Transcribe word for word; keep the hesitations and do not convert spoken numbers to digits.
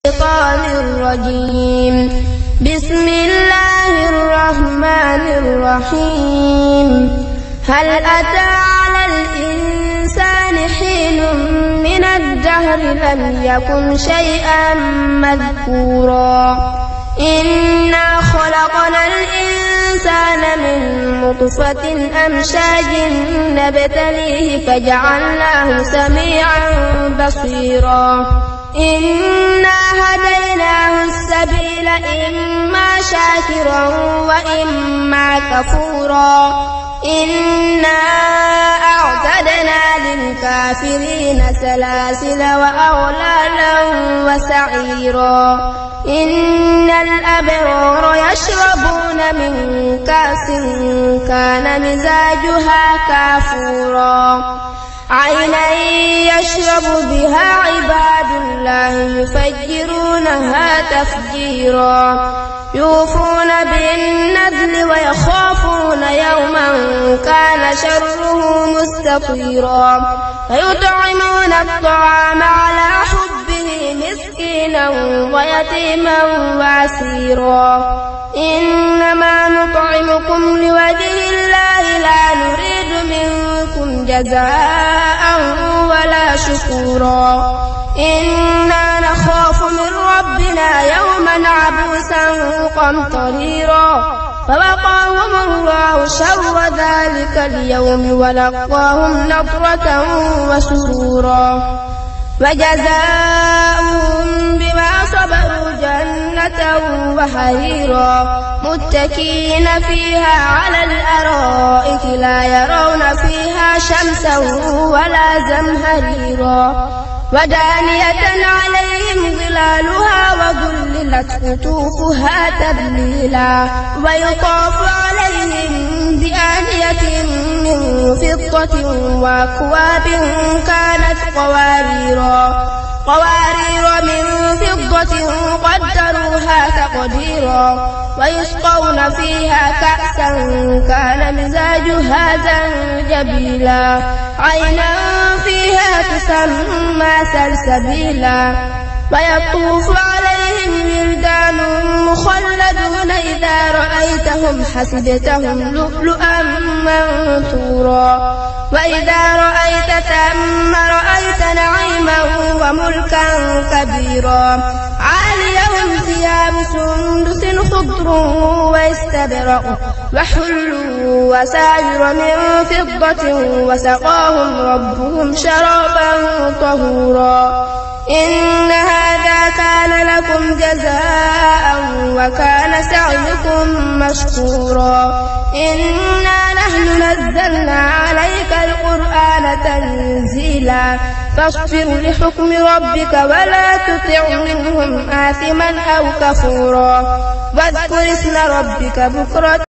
الشيطان الرجيم. بسم الله الرحمن الرحيم. هل أتى على الإنسان حين من الدهر لم يكن شيئا مذكورا إنا خلقنا الإنسان من نطفة أمشاج نبتليه فجعلناه سميعا بصيرا إنا هديناه السبيل إما شاكرا وإما كفورا إنا أعتدنا للكافرين سلاسل وأغلالا وسعيرا إن الأبرار يشربون من كأس كان مزاجها كافورا عينا يشرب بها عباد الله يفجرونها تفجيرا يوفون بالنذر ويخافون يوما كان شره مستطيرا فيطعمون الطعام على حبه مسكينا ويتيما واسيرا إنما نطعمكم لوجه الله لا نريد منكم جزاء ولا شكورا إنا نخاف من ربنا يوما عبوسا قمطريرا فوقاهم الله شر ذلك اليوم ولقاهم نضرة وسرورا وجزاؤهم بما صبروا جنة وحريرا متكئين فيها على الأرائك لا يرون فيها شمسا ولا زمهريرا ودانية عليهم ظلالها وذللت قطوفها تذليلا ويطاف عليهم بآنية من فضة وأكواب كانت قواريرا قوارير من فضة قدروها تقديرا ويسقون فيها كأسا كان مزاجها زنجبيلا عينا فيها تسمى سلسبيلا ويطوف عليهم ولدان مخلدون إذا رأيتهم حسبتهم لؤلؤا منثورا وإذا رأيت ثم رأيت نعيما وملكا كبيرا عاليهم ثياب سندس خضر واستبرق وحلوا وساجر من فضة وسقاهم ربهم شرابا طهورا إن هذا كان لكم جزاء وكان سعيكم مشكورا إنا نحن نزلنا عليك القرآن تنزيلا فاصبر لحكم ربك ولا تطع منهم آثما أو كفورا واذكر اسم ربك بكرة